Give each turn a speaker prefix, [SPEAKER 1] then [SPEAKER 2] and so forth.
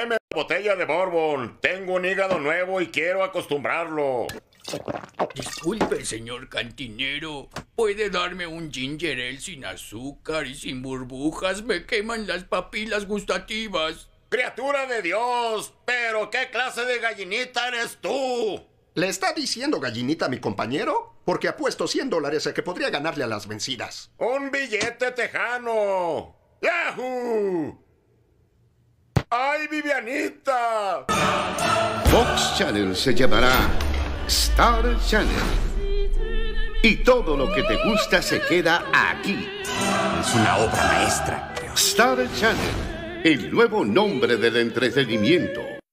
[SPEAKER 1] Deme una botella de bourbon. Tengo un hígado nuevo y quiero acostumbrarlo.
[SPEAKER 2] Disculpe, señor cantinero. ¿Puede darme un ginger ale sin azúcar y sin burbujas? Me queman las papilas gustativas.
[SPEAKER 1] ¡Criatura de Dios! ¿Pero qué clase de gallinita eres tú?
[SPEAKER 3] ¿Le está diciendo gallinita a mi compañero? Porque apuesto $100 a que podría ganarle a las vencidas.
[SPEAKER 1] ¡Un billete tejano! ¡Yahoo! ¡Ay, Vivianita!
[SPEAKER 4] Fox Channel se llamará Star Channel. Y todo lo que te gusta se queda aquí.
[SPEAKER 5] Es una obra maestra.
[SPEAKER 4] Star Channel, el nuevo nombre del entretenimiento.